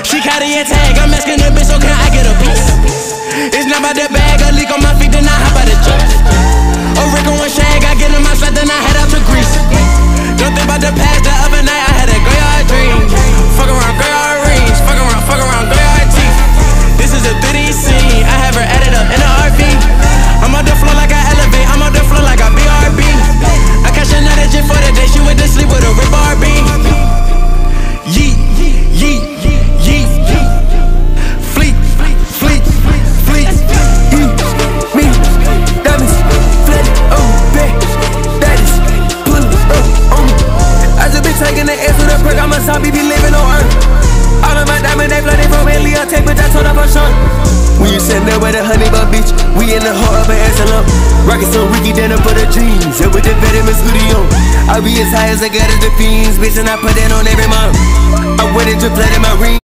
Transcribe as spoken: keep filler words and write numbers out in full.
She carry a tag, I'm asking the bitch, so can I get a piece? It's not about the bag, a leak on my feet, then I hop out the truck. A Rick on one shag, I get in my slot, then I head out to Greece. Don't think about the past, the other night I had a graveyard dream. Fuck around, graveyard rings, fuck around, fuck around, graveyard teeth. This is a three D scene, I have her added up in a R V. I'm on the floor like I elevate, I'm on the floor like I B R B. I catch another jet for the day, she went to sleep with a Rip R B. Yeet, yeet, yeet, fleet, fleet, fleet. Yeet, me, diamonds, flooded, oh, back, that is, pull up on me. I just been taking the ass with a perk, I'm a zombie, be living on earth. All of my diamonds, they flooded from Elliot, tape, but I told up her son. When you sitting there with a honey bun, bitch, we in the heart of an antelope. Rockin' some Ricky Danner for the jeans, and with the Venomous hoodie on. I be as high as I got as the fiends, bitch, and I put that on every month. I went into play in my ring.